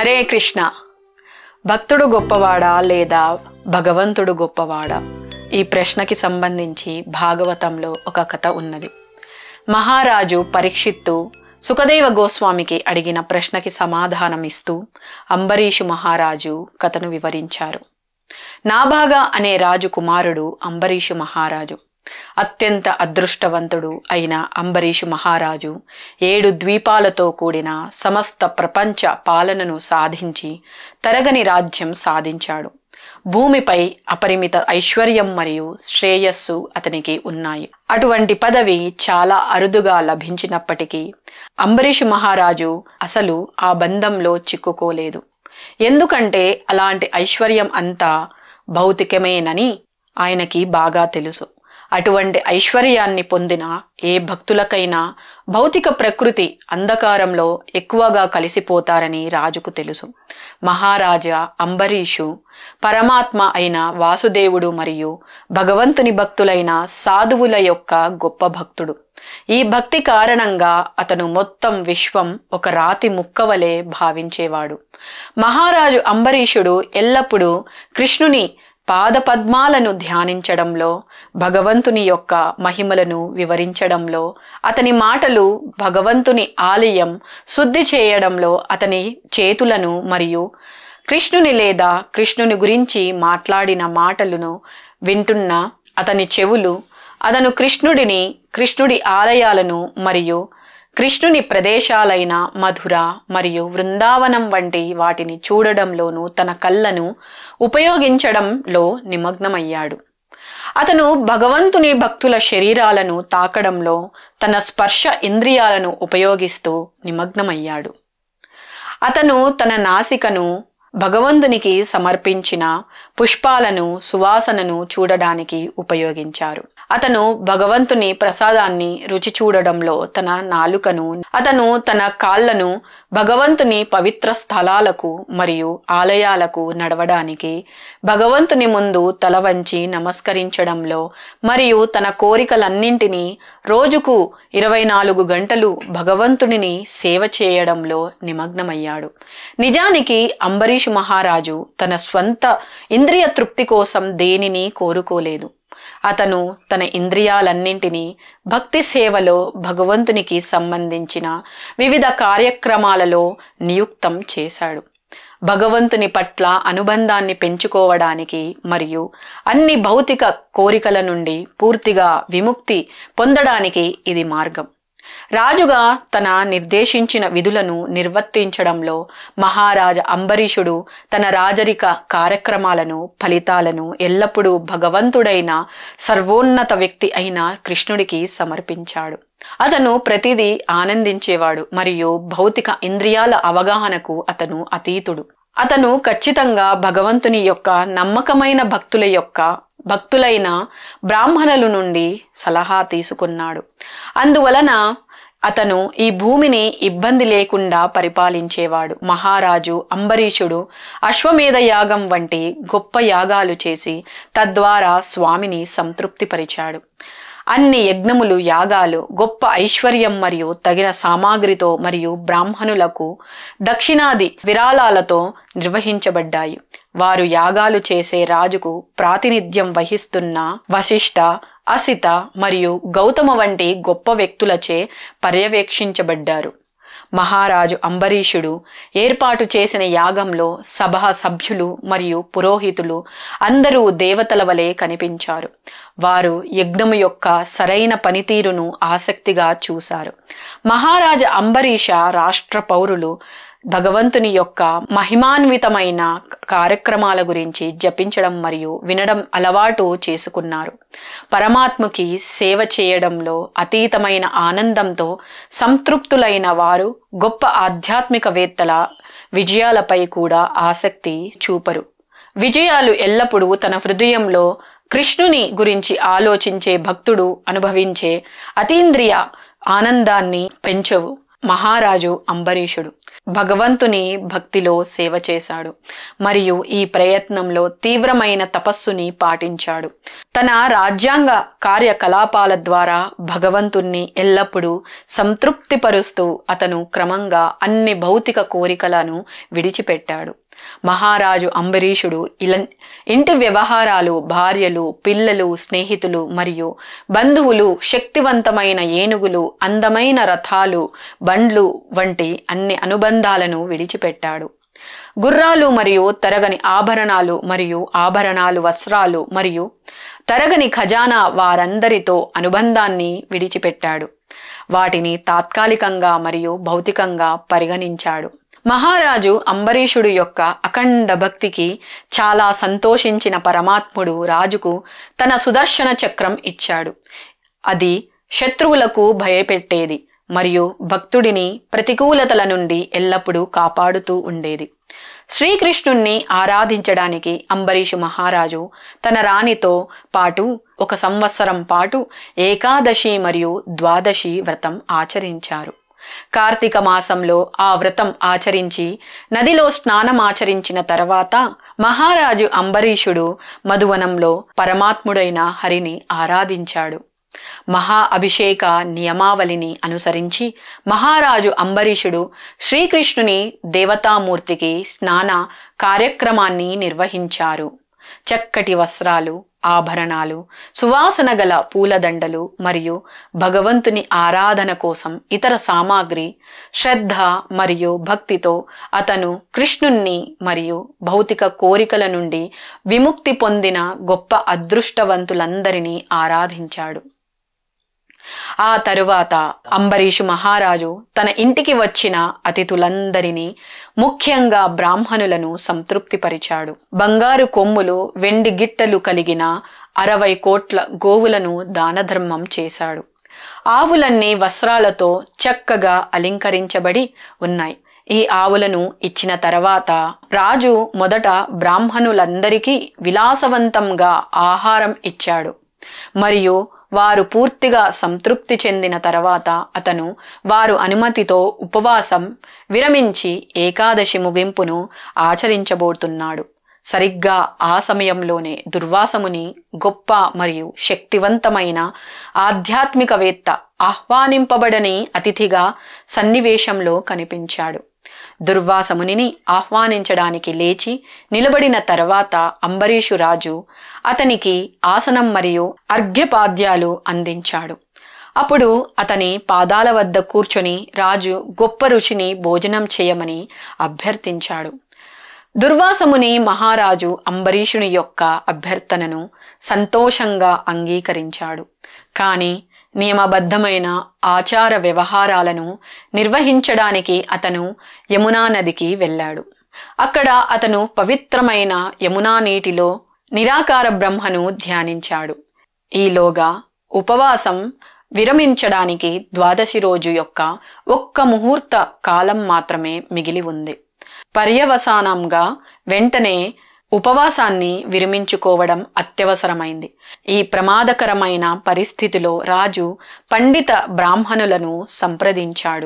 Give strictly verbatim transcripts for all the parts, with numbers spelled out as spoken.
హరే కృష్ణ. భక్తుడు గొప్పవాడా లేదా భగవంతుడు గొప్పవాడా? ఈ ప్రశ్నకి సంబంధించి భాగవతంలో ఒక కథ ఉన్నది. మహారాజు పరీక్షిత్తు సుఖదేవ గోస్వామికి అడిగిన ప్రశ్నకి సమాధానమిస్తూ అంబరీషు మహారాజు కథను వివరించారు. నాభాగా అనే రాజు కుమారుడు అంబరీషు మహారాజు. అత్యంత అదృష్టవంతుడు అయిన అంబరీషు మహారాజు ఏడు ద్వీపాలతో కూడిన సమస్త ప్రపంచ పాలనను సాధించి తరగని రాజ్యం సాధించాడు. భూమిపై అపరిమిత ఐశ్వర్యం మరియు శ్రేయస్సు అతనికి ఉన్నాయి. అటువంటి పదవి చాలా అరుదుగా లభించినప్పటికీ అంబరీషు మహారాజు అసలు ఆ బంధంలో చిక్కుకోలేదు. ఎందుకంటే అలాంటి ఐశ్వర్యం అంతా భౌతికమేనని ఆయనకి బాగా తెలుసు. అటువంటి ఐశ్వర్యాన్ని పొందిన ఏ భక్తులకైనా భౌతిక ప్రకృతి అంధకారంలో ఎక్కువగా కలిసిపోతారని రాజుకు తెలుసు. మహారాజా అంబరీషు పరమాత్మ అయిన వాసుదేవుడు మరియు భగవంతుని భక్తులైన సాధువుల యొక్క గొప్ప భక్తుడు. ఈ భక్తి కారణంగా అతను మొత్తం విశ్వం ఒక రాతి ముక్కవలే భావించేవాడు. మహారాజు అంబరీషుడు ఎల్లప్పుడూ కృష్ణుని పాదపద్మాలను ధ్యానించడంలో, భగవంతుని యొక్క మహిమలను వివరించడంలో, అతని మాటలు భగవంతుని ఆలయం శుద్ధి చేయడంలో, అతని చేతులను మరియు కృష్ణుని లేదా కృష్ణుని గురించి మాట్లాడిన మాటలను వింటున్న అతని చెవులు అతను కృష్ణుడిని, కృష్ణుడి ఆలయాలను మరియు కృష్ణుని ప్రదేశాలైన మధుర మరియు వృందావనం వంటి వాటిని చూడడంలోనూ తన కళ్ళను ఉపయోగించడంలో నిమగ్నమయ్యాడు. అతను భగవంతుని భక్తుల శరీరాలను తాకడంలో తన స్పర్శ ఇంద్రియాలను ఉపయోగిస్తూ నిమగ్నమయ్యాడు. అతను తన నాసికను భగవంతునికి సమర్పించిన పుష్పాలను, సువాసనను చూడడానికి ఉపయోగించారు. అతను భగవంతుని ప్రసాదాన్ని రుచి చూడడంలో తన నాలుకను, అతను తన కాళ్లను భగవంతుని పవిత్ర స్థలాలకు మరియు ఆలయాలకు నడవడానికి, భగవంతుని ముందు తల వంచి నమస్కరించడంలో మరియు తన కోరికలన్నింటినీ రోజుకు ఇరవై నాలుగు గంటలు భగవంతునిని సేవ చేయడంలో నిమగ్నమయ్యాడు. నిజానికి అంబరీషు మహారాజు తన స్వంత ఇంద్రియ తృప్తి కోసం దేనిని కోరుకోలేదు. అతను తన ఇంద్రియాలన్నింటినీ భక్తి సేవలో భగవంతునికి సంబంధించిన వివిధ కార్యక్రమాలలో నియుక్తం చేశాడు. భగవంతుని పట్ల అనుబంధాన్ని పెంచుకోవడానికి మరియు అన్ని భౌతిక కోరికల నుండి పూర్తిగా విముక్తి పొందడానికి ఇది మార్గం. రాజుగా తన నిర్దేశించిన విధులను నిర్వర్తించడంలో మహారాజ అంబరీషుడు తన రాజరిక కార్యక్రమాలను, ఫలితాలను ఎల్లప్పుడూ భగవంతుడైన సర్వోన్నత వ్యక్తి అయిన కృష్ణుడికి సమర్పించాడు. అతను ప్రతిదీ ఆనందించేవాడు మరియు భౌతిక ఇంద్రియాల అవగాహనకు అతను అతీతుడు. అతను ఖచ్చితంగా భగవంతుని యొక్క నమ్మకమైన భక్తుల యొక్క భక్తులైన బ్రాహ్మణుల నుండి సలహా తీసుకున్నాడు. అందువలన అతను ఈ భూమిని ఇబ్బంది లేకుండా పరిపాలించేవాడు. మహారాజు అంబరీషుడు అశ్వమేధ యాగం వంటి గొప్ప యాగాలు చేసి తద్వారా స్వామిని సంతృప్తిపరిచాడు. అన్ని యజ్ఞములు, యాగాలు గొప్ప ఐశ్వర్యం మరియు తగిన సామాగ్రితో మరియు బ్రాహ్మణులకు దక్షిణాది విరాళాలతో నిర్వహించబడ్డాయి. వారు యాగాలు చేసే రాజుకు ప్రాతినిధ్యం వహిస్తున్న వశిష్ఠ, అసిత మరియు గౌతమ వంటి గొప్ప వ్యక్తులచే పర్యవేక్షించబడ్డారు. మహారాజు అంబరీషుడు ఏర్పాటు చేసిన యాగంలో సభా సభ్యులు మరియు పురోహితులు అందరూ దేవతల వలె కనిపించారు. వారు యజ్ఞము యొక్క సరైన పనితీరును ఆసక్తిగా చూశారు. మహారాజ అంబరీష రాష్ట్ర పౌరులు భగవంతుని యొక్క మహిమాన్వితమైన కార్యక్రమాల గురించి జపించడం మరియు వినడం అలవాటు చేసుకున్నారు. పరమాత్మకి సేవ చేయడంలో అతీతమైన ఆనందంతో సంతృప్తులైన వారు గొప్ప ఆధ్యాత్మికవేత్తల విజయాలపై కూడా ఆసక్తి చూపరు. విజయాలు ఎల్లప్పుడూ తన హృదయంలో కృష్ణుని గురించి ఆలోచించే భక్తుడు అనుభవించే అతీంద్రియ ఆనందాన్ని పెంచవు. మహారాజు అంబరీషుడు భగవంతుని భక్తిలో సేవ చేశాడు మరియు ఈ ప్రయత్నంలో తీవ్రమైన తపస్సుని పాటించాడు. తన రాజ్యాంగ కార్యకలాపాల ద్వారా భగవంతుణ్ణి ఎల్లప్పుడూ సంతృప్తిపరుస్తూ అతను క్రమంగా అన్ని భౌతిక కోరికలను విడిచిపెట్టాడు. మహారాజు అంబరీషుడు ఇలా ఇంటి వ్యవహారాలు, భార్యలు, పిల్లలు, స్నేహితులు మరియు బంధువులు, శక్తివంతమైన ఏనుగులు, అందమైన రథాలు, బండ్లు వంటి అన్ని అనుబంధాలను విడిచిపెట్టాడు. గుర్రాలు మరియు తరగని ఆభరణాలు మరియు ఆభరణాలు వస్త్రాలు మరియు తరగని ఖజానా వారందరితో అనుబంధాన్ని విడిచిపెట్టాడు. వాటిని తాత్కాలికంగా మరియు భౌతికంగా పరిగణించాడు. మహారాజు అంబరీషుడు యొక్క అఖండ భక్తికి చాలా సంతోషించిన పరమాత్ముడు రాజుకు తన సుదర్శన చక్రం ఇచ్చాడు. అది శత్రువులకు భయపెట్టేది మరియు భక్తుడిని ప్రతికూలతల నుండి ఎల్లప్పుడూ కాపాడుతూ ఉండేది. శ్రీకృష్ణుణ్ణి ఆరాధించడానికి అంబరీషు మహారాజు తన రాణితో పాటు ఒక సంవత్సరం పాటు ఏకాదశి మరియు ద్వాదశి వ్రతం ఆచరించారు. కార్తీక మాసంలో ఆ వ్రతం ఆచరించి నదిలో స్నానం ఆచరించిన తర్వాత మహారాజు అంబరీషుడు మధువనంలో పరమాత్ముడైన హరిని ఆరాధించాడు. మహా అభిషేక నియమావళిని అనుసరించి మహారాజు అంబరీషుడు శ్రీకృష్ణుని దేవతామూర్తికి స్నాన కార్యక్రమాన్ని నిర్వహించారు. చక్కటి వస్త్రాలు, ఆభరణాలు, సువాసన గల పూలదండలు మరియు భగవంతుని ఆరాధన కోసం ఇతర సామాగ్రి, శ్రద్ధ మరియు భక్తితో అతను కృష్ణుణ్ణి మరియు భౌతిక కోరికల నుండి విముక్తి పొందిన గొప్ప అదృష్టవంతులందరినీ ఆరాధించాడు. ఆ తరువాత అంబరీషు మహారాజు తన ఇంటికి వచ్చిన అతిథులందరినీ, ముఖ్యంగా బ్రాహ్మణులను సంతృప్తిపరిచాడు. బంగారు కొమ్ములు, వెండి గిట్టలు కలిగిన అరవై కోట్ల గోవులను దానధర్మం చేశాడు. ఆవులన్నీ వస్త్రాలతో చక్కగా అలంకరించబడి ఉన్నాయి. ఈ ఆవులను ఇచ్చిన తర్వాత రాజు మొదట బ్రాహ్మణులందరికీ విలాసవంతంగా ఆహారం ఇచ్చాడు మరియు వారు పూర్తిగా సంతృప్తి చెందిన తర్వాత అతను వారు అనుమతితో ఉపవాసం విరమించి ఏకాదశి ముగింపును ఆచరించబోతున్నాడు. సరిగ్గా ఆ సమయంలోనే దుర్వాసముని గొప్ప మరియు శక్తివంతమైన ఆధ్యాత్మికవేత్త ఆహ్వానింపబడని అతిథిగా సన్నివేశంలో కనిపించాడు. దుర్వాసమునిని ఆహ్వానించడానికి లేచి నిలబడిన తర్వాత అంబరీషు రాజు అతనికి ఆసనం మరియు అర్ఘ్యపాద్యాలు అందించాడు. అప్పుడు అతని పాదాల వద్ద కూర్చొని రాజు గొప్ప రుచిని భోజనం చేయమని అభ్యర్థించాడు. దుర్వాసముని మహారాజు అంబరీషుని యొక్క అభ్యర్థనను సంతోషంగా అంగీకరించాడు. కానీ నియమబద్ధమైన ఆచార వ్యవహారాలను నిర్వహించడానికి అతను యమునా నదికి వెళ్ళాడు. అక్కడ అతను పవిత్రమైన యమునా నీటిలో నిరాకార బ్రహ్మను ధ్యానించాడు. ఈలోగా ఉపవాసం విరమించడానికి ద్వాదశి రోజు యొక్క ఒక్క ముహూర్త కాలం మాత్రమే మిగిలి ఉంది. పర్యవసానంగా వెంటనే ఉపవాసాన్ని విరమించుకోవడం అత్యవసరమైంది. ఈ ప్రమాదకరమైన పరిస్థితిలో రాజు పండిత బ్రాహ్మణులను సంప్రదించాడు.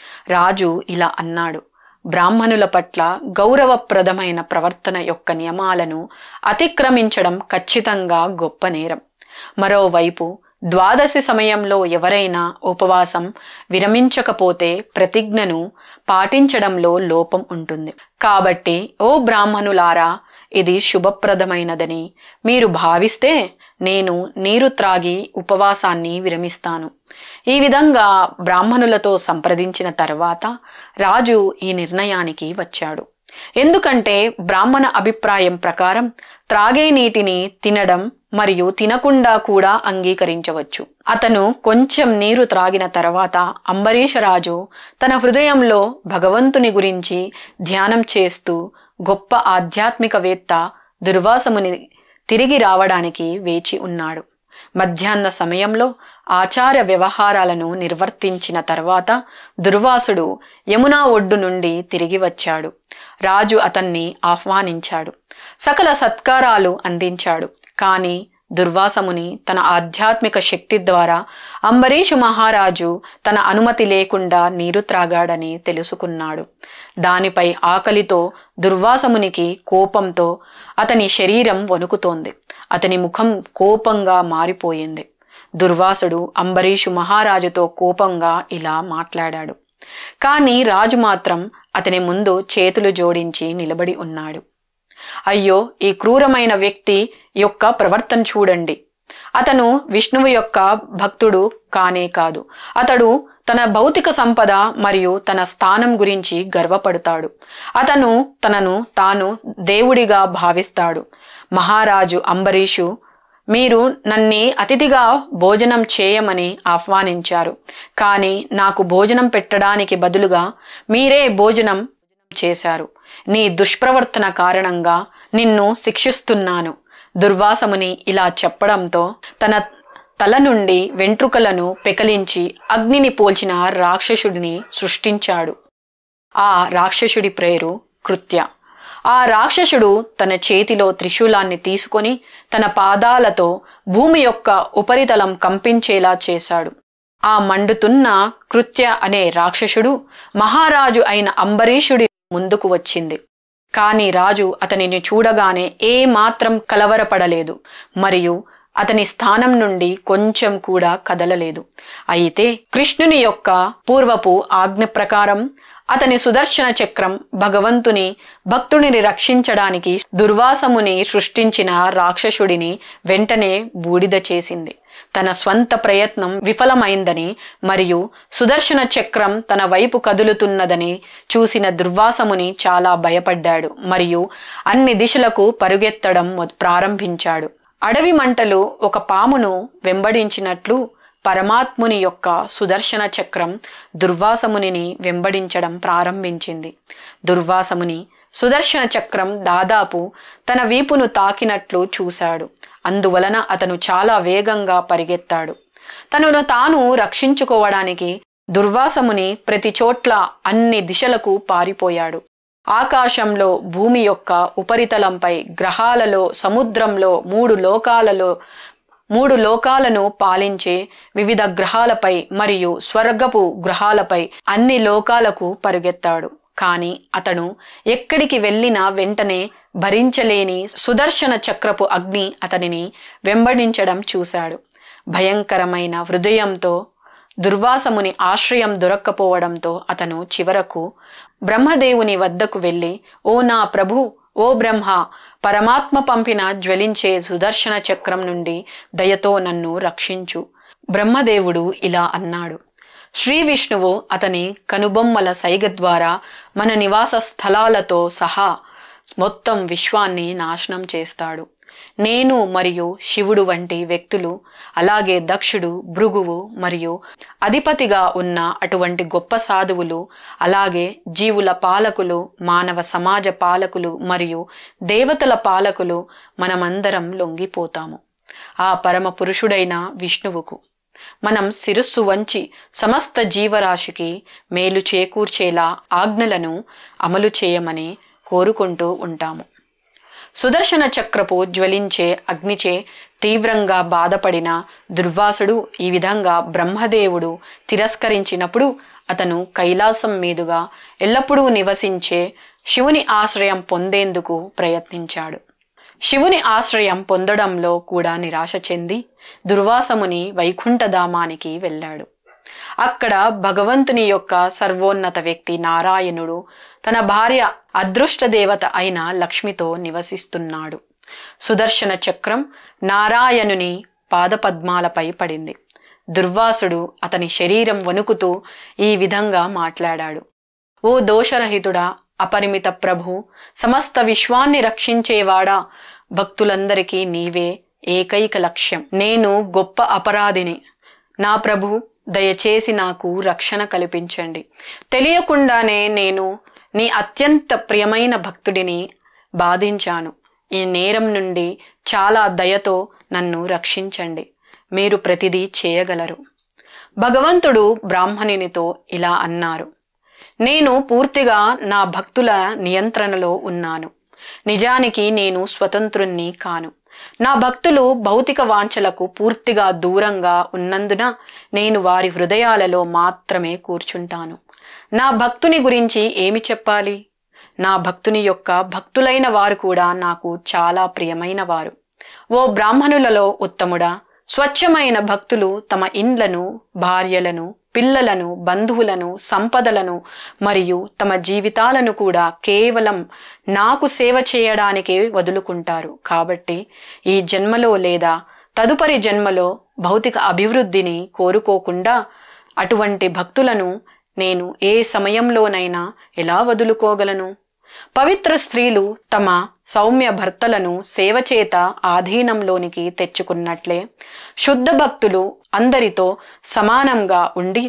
రాజు ఇలా అన్నాడు: బ్రాహ్మణుల పట్ల గౌరవప్రదమైన ప్రవర్తన యొక్క నియమాలను అతిక్రమించడం ఖచ్చితంగా గొప్ప నేరం. మరోవైపు ద్వాదశి సమయంలో ఎవరైనా ఉపవాసం విరమించకపోతే ప్రతిజ్ఞను పాటించడంలో లోపం ఉంటుంది. కాబట్టి ఓ బ్రాహ్మణులారా, ఇది శుభప్రదమైనదని మీరు భావిస్తే నేను నీరు త్రాగి ఉపవాసాన్ని విరమిస్తాను. ఈ విధంగా బ్రాహ్మణులతో సంప్రదించిన తర్వాత రాజు ఈ నిర్ణయానికి వచ్చాడు. ఎందుకంటే బ్రాహ్మణ అభిప్రాయం ప్రకారం త్రాగే నీటిని తినడం మరియు తినకుండా కూడా అంగీకరించవచ్చు. అతను కొంచెం నీరు త్రాగిన తర్వాత అంబరీషరాజు తన హృదయంలో భగవంతుని గురించి ధ్యానం చేస్తూ గొప్ప ఆధ్యాత్మికవేత్త దుర్వాసముని తిరిగి రావడానికి వేచి ఉన్నాడు. మధ్యాహ్న సమయంలో ఆచార వ్యవహారాలను నిర్వర్తించిన తర్వాత దుర్వాసుడు యమునా ఒడ్డు నుండి తిరిగి వచ్చాడు. రాజు అతన్ని ఆహ్వానించాడు, సకల సత్కారాలు అందించాడు. కానీ దుర్వాసముని తన ఆధ్యాత్మిక శక్తి ద్వారా అంబరీషు మహారాజు తన అనుమతి లేకుండా నీరు త్రాగాడని తెలుసుకున్నాడు. దానిపై ఆకలితో దుర్వాసమునికి కోపంతో అతని శరీరం వణుకుతోంది. అతని ముఖం కోపంగా మారిపోయింది. దుర్వాసుడు అంబరీషు మహారాజుతో కోపంగా ఇలా మాట్లాడాడు. కానీ రాజు మాత్రం అతని ముందు చేతులు జోడించి నిలబడి ఉన్నాడు. అయ్యో, ఈ క్రూరమైన వ్యక్తి యొక్క ప్రవర్తన చూడండి. అతను విష్ణువు యొక్క భక్తుడు కానే కాదు. అతడు తన భౌతిక సంపద మరియు తన స్థానం గురించి గర్వపడతాడు. అతను తనను తాను దేవుడిగా భావిస్తాడు. మహారాజు అంబరీషు, మీరు నన్ను అతిథిగా భోజనం చేయమని ఆహ్వానించారు. కానీ నాకు భోజనం పెట్టడానికి బదులుగా మీరే భోజనం చేశారు. నీ దుష్ప్రవర్తన కారణంగా నిన్ను శిక్షిస్తున్నాను. దుర్వాసముని ఇలా చెప్పడంతో తన తల నుండి వెంట్రుకలను పెకలించి అగ్నిని పోల్చిన రాక్షసుడిని సృష్టించాడు. ఆ రాక్షసుడి పేరు కృత్య. ఆ రాక్షసుడు తన చేతిలో త్రిశూలాన్ని తీసుకొని తన పాదాలతో భూమి యొక్క ఉపరితలం కంపించేలా చేశాడు. ఆ మండుతున్న కృత్య అనే రాక్షసుడు మహారాజు అయిన అంబరీషుడి ముందుకు వచ్చింది. కాని రాజు అతనిని చూడగానే ఏ మాత్రం కలవరపడలేదు మరియు అతని స్థానం నుండి కొంచెం కూడా కదలలేదు. అయితే కృష్ణుని యొక్క పూర్వపు ఆజ్ఞ ప్రకారం అతని సుదర్శన చక్రం భగవంతుని భక్తుడిని రక్షించడానికి దుర్వాసముని సృష్టించిన రాక్షసుడిని వెంటనే బూడిద చేసింది. తన స్వంత ప్రయత్నం విఫలమైందని మరియు సుదర్శన చక్రం తన వైపు కదులుతున్నదని చూసిన దుర్వాసముని చాలా భయపడ్డాడు మరియు అన్ని దిశలకు పరుగెత్తడం ప్రారంభించాడు. అడవి మంటలు ఒక పామును వెంబడించినట్లు పరమాత్ముని యొక్క సుదర్శన చక్రం దుర్వాసమునిని వెంబడించడం ప్రారంభించింది. దుర్వాసముని సుదర్శన చక్రం దాదాపు తన వీపును తాకినట్లు చూశాడు. అందువలన అతను చాలా వేగంగా పరిగెత్తాడు. తనను తాను రక్షించుకోవడానికి దుర్వాసముని ప్రతి చోట్ల అన్ని దిశలకు పారిపోయాడు. ఆకాశంలో, భూమి యొక్క ఉపరితలంపై, గ్రహాలలో, సముద్రంలో, మూడు లోకాలలో మూడు లోకాలను పాలించే వివిధ గ్రహాలపై మరియు స్వర్గపు గ్రహాలపై అన్ని లోకాలకు పరుగెత్తాడు. కాని అతను ఎక్కడికి వెళ్ళినా వెంటనే భరించలేని సుదర్శన చక్రపు అగ్ని అతనిని వెంబడించడం చూశాడు. భయంకరమైన హృదయంతో దుర్వాసముని ఆశ్రయం దొరక్కపోవడంతో అతను చివరకు బ్రహ్మదేవుని వద్దకు వెళ్ళి, ఓ నా ప్రభు, ఓ బ్రహ్మ, పరమాత్మ పంపిన జ్వలించే సుదర్శన చక్రం నుండి దయతో నన్ను రక్షించు. బ్రహ్మదేవుడు ఇలా అన్నాడు. శ్రీ విష్ణువు అతని కనుబొమ్మల సైగ ద్వారా మన నివాస స్థలాలతో సహా మొత్తం విశ్వాన్ని నాశనం చేస్తాడు. నేను మరియు శివుడు వంటి వ్యక్తులు, అలాగే దక్షుడు, భృగువు మరియు అధిపతిగా ఉన్న అటువంటి గొప్ప సాధువులు, అలాగే జీవుల పాలకులు, మానవ సమాజ పాలకులు మరియు దేవతల పాలకులు మనమందరం లొంగిపోతాము ఆ పరమ పురుషుడైన విష్ణువుకు. మనం శిరస్సు వంచి సమస్త జీవరాశికి మేలు చేకూర్చేలా ఆజ్ఞలను అమలు చేయమని కోరుకుంటూ ఉంటాము. సుదర్శన చక్రపు జ్వలించే అగ్నిచే తీవ్రంగా బాధపడిన దుర్వాసుడు ఈ విధంగా బ్రహ్మదేవుడు తిరస్కరించినప్పుడు అతను కైలాసం మీదుగా ఎల్లప్పుడూ నివసించే శివుని ఆశ్రయం పొందేందుకు ప్రయత్నించాడు. శివుని ఆశ్రయం పొందడంలో కూడా నిరాశ చెంది దుర్వాసముని వైకుంఠధామానికి వెళ్ళాడు. అక్కడ భగవంతుని యొక్క సర్వోన్నత వ్యక్తి నారాయణుడు తన భార్య అదృష్ట దేవత అయిన లక్ష్మితో నివసిస్తున్నాడు. సుదర్శన చక్రం నారాయణుని పాదపద్మాలపై పడింది. దుర్వాసుడు అతని శరీరం వణుకుతూ ఈ విధంగా మాట్లాడాడు. ఓ దోషరహితుడా, అపరిమిత ప్రభు, సమస్త విశ్వాన్ని రక్షించేవాడా, భక్తులందరికీ నీవే ఏకైక లక్ష్యం. నేను గొప్ప అపరాధిని. నా ప్రభు, దయచేసి నాకు రక్షణ కల్పించండి. తెలియకుండానే నేను నీ అత్యంత ప్రియమైన భక్తుడిని బాధించాను. ఈ నేరం నుండి చాలా దయతో నన్ను రక్షించండి. మీరు ప్రతిదీ చేయగలరు. భగవంతుడు బ్రాహ్మణునితో ఇలా అన్నారు. నేను పూర్తిగా నా భక్తుల నియంత్రణలో ఉన్నాను. నిజానికి నేను స్వతంత్రుణ్ణి కాను. నా భక్తులు భౌతిక వాంఛలకు పూర్తిగా దూరంగా ఉన్నందున నేను వారి హృదయాలలో మాత్రమే కూర్చుంటాను. నా భక్తుని గురించి ఏమి చెప్పాలి? నా భక్తుని యొక్క భక్తులైన వారు కూడా నాకు చాలా ప్రియమైన వారు. ఓ బ్రాహ్మణులలో ఉత్తముడా, స్వచ్ఛమైన భక్తులు తమ ఇండ్లను, భార్యలను, పిల్లలను, బంధువులను, సంపదలను మరియు తమ జీవితాలను కూడా కేవలం నాకు సేవ చేయడానికి వదులుకుంటారు. కాబట్టి ఈ జన్మలో లేదా తదుపరి జన్మలో భౌతిక అభివృద్ధిని కోరుకోకుండా అటువంటి భక్తులను నేను ఏ సమయంలోనైనా ఎలా వదులుకోగలను? పవిత్ర స్త్రీలు తమ సౌమ్య భర్తలను సేవచేత ఆధీనంలోనికి తెచ్చుకున్నట్లే శుద్ధ భక్తులు అందరితో సమానంగా ఉండి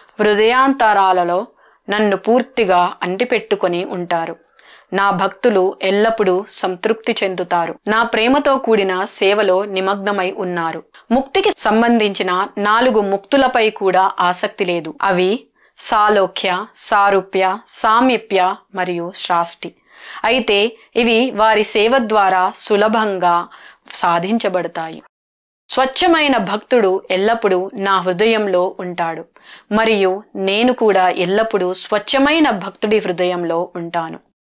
హృదయాంతరాలలో నన్ను పూర్తిగా అంటిపెట్టుకొని ఉంటారు. నా భక్తులు ఎల్లప్పుడూ సంతృప్తి చెందుతారు. నా ప్రేమతో కూడిన సేవలో నిమగ్నమై ఉన్నారు. ముక్తికి సంబంధించిన నాలుగు ముక్తులపై కూడా ఆసక్తి లేదు. అవి సాలోక్య, సారూప్య, సామీప్య మరియు శ్రాష్టి. అయితే ఇవి వారి సేవ ద్వారా సులభంగా సాధించబడతాయి. స్వచ్ఛమైన భక్తుడు ఎల్లప్పుడూ నా హృదయంలో ఉంటాడు మరియు నేను కూడా ఎల్లప్పుడూ స్వచ్ఛమైన భక్తుడి హృదయంలో ఉంటాను.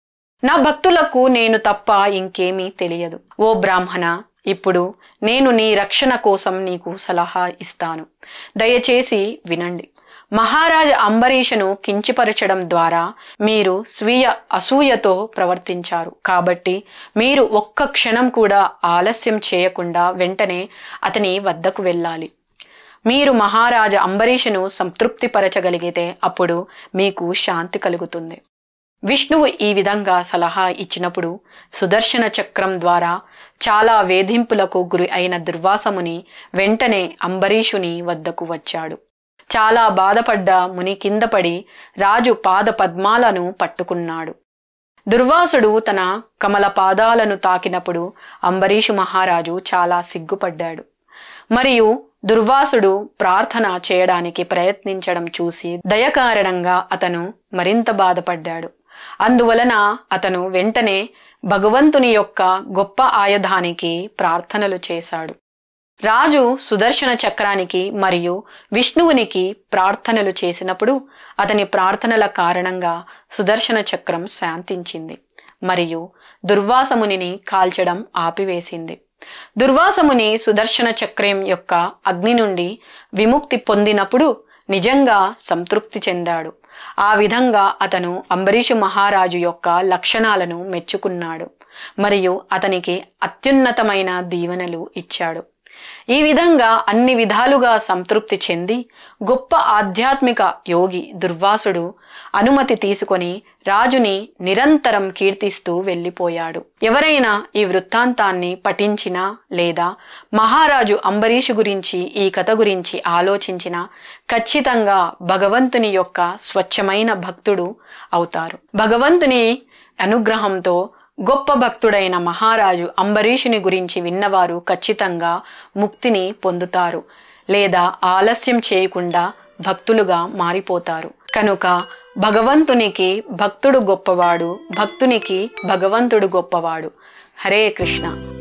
నా భక్తులకు నేను తప్ప ఇంకేమీ తెలియదు. ఓ బ్రాహ్మణ, ఇప్పుడు నేను నీ రక్షణ కోసం నీకు సలహా ఇస్తాను. దయచేసి వినండి. మహారాజ అంబరీషను కించపరచడం ద్వారా మీరు స్వీయ అసూయతో ప్రవర్తించారు. కాబట్టి మీరు ఒక్క క్షణం కూడా ఆలస్యం చేయకుండా వెంటనే అతని వద్దకు వెళ్ళాలి. మీరు మహారాజ అంబరీషను సంతృప్తిపరచగలిగితే అప్పుడు మీకు శాంతి కలుగుతుంది. విష్ణువు ఈ విధంగా సలహా ఇచ్చినప్పుడు సుదర్శన చక్రం ద్వారా చాలా వేధింపులకు గురి అయిన దుర్వాసముని వెంటనే అంబరీషుని వద్దకు వచ్చాడు. చాలా బాధపడ్డ ముని కింద పడి రాజు పాద పద్మాలను పట్టుకున్నాడు. దుర్వాసుడు తన కమల పాదాలను తాకినప్పుడు అంబరీషు మహారాజు చాలా సిగ్గుపడ్డాడు. మరియు దుర్వాసుడు ప్రార్థన చేయడానికి ప్రయత్నించడం చూసి దయ కారణంగా అతను మరింత బాధపడ్డాడు. అందువలన అతను వెంటనే భగవంతుని యొక్క గొప్ప ఆయుధానికి ప్రార్థనలు చేశాడు. రాజు సుదర్శన చక్రానికి మరియు విష్ణువునికి ప్రార్థనలు చేసినప్పుడు అతని ప్రార్థనల కారణంగా సుదర్శన చక్రం శాంతించింది మరియు దుర్వాసమునిని కాల్చడం ఆపివేసింది. దుర్వాసముని సుదర్శన చక్రం యొక్క అగ్ని నుండి విముక్తి పొందినప్పుడు నిజంగా సంతృప్తి చెందాడు. ఆ విధంగా అతను అంబరీషు మహారాజు యొక్క లక్షణాలను మెచ్చుకున్నాడు మరియు అతనికి అత్యున్నతమైన దీవెనలు ఇచ్చాడు. ఈ విధంగా అన్ని విధాలుగా సంతృప్తి చెంది గొప్ప ఆధ్యాత్మిక యోగి దుర్వాసుడు అనుమతి తీసుకొని రాజుని నిరంతరం కీర్తిస్తూ వెళ్ళిపోయాడు. ఎవరైనా ఈ వృత్తాంతాన్ని పఠించినా లేదా మహారాజు అంబరీషు గురించి ఈ కథ గురించి ఆలోచించినా ఖచ్చితంగా భగవంతుని యొక్క స్వచ్ఛమైన భక్తుడు అవుతారు. భగవంతుని అనుగ్రహంతో గొప్ప భక్తుడైన మహారాజు అంబరీషుని గురించి విన్నవారు ఖచ్చితంగా ముక్తిని పొందుతారు లేదా ఆలస్యం చేయకుండా భక్తులుగా మారిపోతారు. కనుక భగవంతునికి భక్తుడు గొప్పవాడు, భక్తునికి భగవంతుడు గొప్పవాడు. హరే కృష్ణ.